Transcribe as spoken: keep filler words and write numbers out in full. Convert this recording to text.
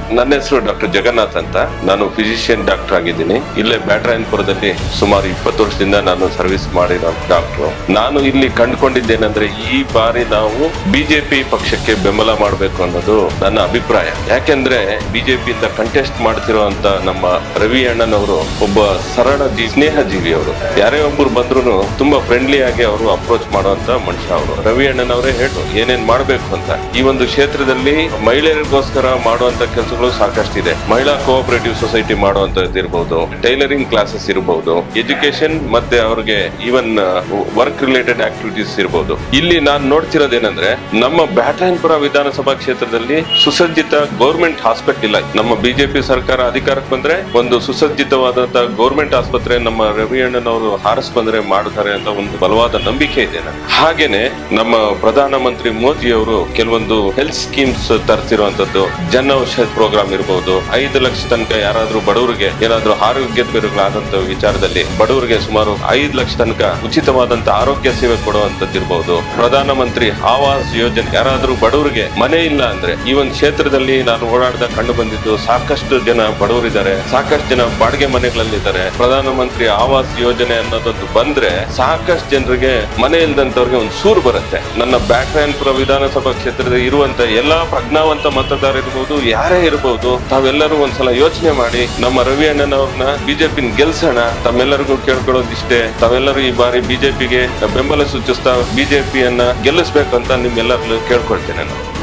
ನನ್ನ ಹೆಸರು ಡಾಕ್ಟರ್ ಜಗನ್ನಾಥ್ ಅಂತ. ನಾನು ಫಿಸಿಷಿಯನ್ ಡಾಕ್ಟರ್ ಆಗಿದ್ದೀನಿ. ಇಲ್ಲೇ ಬ್ಯಾಟರಾಯನಪುರದಲ್ಲಿ ಸುಮಾರು ಇಪ್ಪತ್ತು ವರ್ಷದಿಂದ ನಾನು ಸರ್ವಿಸ್ ಮಾಡಿರೋ ಡಾಕ್ಟರ್. ನಾನು ಇಲ್ಲಿ ಕಂಡುಕೊಂಡಿದ್ದೇನೆಂದ್ರೆ ಈ ಬಾರಿ ನಾವು ಬಿಜೆಪಿ ಪಕ್ಷಕ್ಕೆ ಬೆಂಬಲ ಮಾಡಬೇಕು ಅನ್ನೋದು ನನ್ನ ಅಭಿಪ್ರಾಯ. ಯಾಕೆಂದ್ರೆ ಬಿಜೆಪಿಯಿಂದ ಕಂಟೆಸ್ಟ್ ಮಾಡ್ತಿರೋಂತ ನಮ್ಮ ರವಿ ಅಣ್ಣನವರು ಒಬ್ಬ ಸರಳ ಜೀವಿ, ಸ್ನೇಹ ಜೀವಿ. ಅವರು ಯಾರೇ ಒಬ್ಬರು ಬಂದ್ರು ತುಂಬಾ ಫ್ರೆಂಡ್ಲಿ ಆಗಿ ಅವರು ಅಪ್ರೋಚ್ ಮಾಡುವಂತ ಮನುಷ್ಯ. ಅವರು ರವಿ ಅಣ್ಣನವರೇ ಹೇಳು ಏನೇನ್ ಮಾಡ್ಬೇಕು ಅಂತ. ಈ ಒಂದು ಕ್ಷೇತ್ರದಲ್ಲಿ ಮಹಿಳೆಯರಿಗೋಸ್ಕರ ಮಾಡುವಂತ ಕೆಲಸಗಳು ಸಾಕಷ್ಟಿದೆ. ಮಹಿಳಾ ಕೋಆಪರೇಟಿವ್ ಸೊಸೈಟಿ ಮಾಡುವಂತದ್ದು ಇರಬಹುದು, ಟೈಲರಿಂಗ್ ಕ್ಲಾಸಸ್ ಇರಬಹುದು, ಎಜುಕೇಶನ್ ಮತ್ತೆ ಅವ್ರಿಗೆ ಈವನ್ ವರ್ಕ್ ರಿಲೇಟೆಡ್ ಆಕ್ಟಿವಿಟೀಸ್ ಇರಬಹುದು. ಇಲ್ಲಿ ನಾನು ನೋಡ್ತಿರೋದೇನಂದ್ರೆ ನಮ್ಮ ಬ್ಯಾಟರಾಯನಪುರ ವಿಧಾನಸಭಾ ಕ್ಷೇತ್ರದಲ್ಲಿ ಸುಸಜ್ಜಿತ ಗೌರ್ಮೆಂಟ್ ಹಾಸ್ಪಿಟಲ್ ಇಲ್ಲ. ನಮ್ಮ ಬಿಜೆಪಿ ಸರ್ಕಾರ ಅಧಿಕಾರಕ್ಕೆ ಬಂದ್ರೆ ಒಂದು ಸುಸಜ್ಜಿತವಾದಂತಹ ಗೌರ್ಮೆಂಟ್ ಆಸ್ಪತ್ರೆ ನಮ್ಮ ರವಿ ಅಣ್ಣನವರು ಹಾರಿಸ್ ಬಂದ್ರೆ ಮಾಡ್ತಾರೆ ಅಂತ ಒಂದು ಬಲವಾದ ನಂಬಿಕೆ ಇದೆ. ಹಾಗೇನೆ ನಮ್ಮ ಪ್ರಧಾನ ಮಂತ್ರಿ ಮೋದಿ ಅವರು ಕೆಲವೊಂದು ಹೆಲ್ತ್ ಸ್ಕೀಮ್ಸ್ ತರ್ತಿರುವಂತದ್ದು, ಜನ ಔಷಧ ಪ್ರೋಗ್ರಾಮ್ ಇರಬಹುದು, ಐದು ಲಕ್ಷ ತನಕ ಯಾರಾದ್ರೂ ಬಡವರಿಗೆ ಏನಾದ್ರೂ ಆರೋಗ್ಯದ ಬೇರುಗಳಾದಂತ ವಿಚಾರದಲ್ಲಿ ಬಡವರಿಗೆ ಸುಮಾರು ಐದು ಲಕ್ಷ ತನಕ ಉಚಿತವಾದಂತ ಆರೋಗ್ಯ ಸೇವೆ ಕೊಡುವಂತದ್ದು ಇರಬಹುದು. ಪ್ರಧಾನ ಮಂತ್ರಿ ಆವಾಸ್ ಯೋಜನೆ, ಯಾರಾದ್ರೂ ಬಡವರಿಗೆ ಮನೆ ಇಲ್ಲ ಅಂದ್ರೆ ಈ ಒಂದು ಕ್ಷೇತ್ರದಲ್ಲಿ ನಾನು ಓಡಾಡ್ದ ಕಂಡು ಬಂದಿದ್ದು ಸಾಕಷ್ಟು ಜನ ಬಡವರಿದ್ದಾರೆ, ಸಾಕಷ್ಟು ಜನ ಬಾಡಿಗೆ ಮನೆಗಳಲ್ಲಿದ್ದಾರೆ. ಪ್ರಧಾನ ಮಂತ್ರಿ ಆವಾಸ್ ಯೋಜನೆ ಅನ್ನೋದೊಂದು ಬಂದ್ರೆ ಸಾಕಷ್ಟು ಜನರಿಗೆ ಮನೆ ಇಲ್ದಂತವ್ರಿಗೆ ಒಂದು ಸೂರು ಬರುತ್ತೆ. ನನ್ನ ಬ್ಯಾಟರಾಯನಪುರ ವಿಧಾನಸಭಾ ಕ್ಷೇತ್ರದ ಇರುವಂತ ಎಲ್ಲಾ ಪ್ರಜ್ಞಾವಂತ ಮತದಾರ ಇರಬಹುದು, ಯಾರೇ ಇರಬಹುದು, ತಾವೆಲ್ಲರೂ ಒಂದ್ಸಲ ಯೋಚನೆ ಮಾಡಿ ನಮ್ಮ ರವಿ ಅಣ್ಣನವ್ರನ್ನ ಬಿಜೆಪಿ ಗೆಲ್ಸೋಣ. ತಮ್ಮೆಲ್ಲರಿಗೂ ಕೇಳ್ಕೊಳ್ಳೋದಿಷ್ಟೇ, ತಾವೆಲ್ಲರೂ ಈ ಬಾರಿ ಬಿಜೆಪಿಗೆ ಬೆಂಬಲ ಸೂಚಿಸ್ತಾ ಬಿಜೆಪಿಯನ್ನ ಗೆಲ್ಲಿಸ್ಬೇಕಂತ ನಿಮ್ಮೆಲ್ಲರಲ್ಲೂ ಕೇಳ್ಕೊಳ್ತೇನೆ ನಾನು.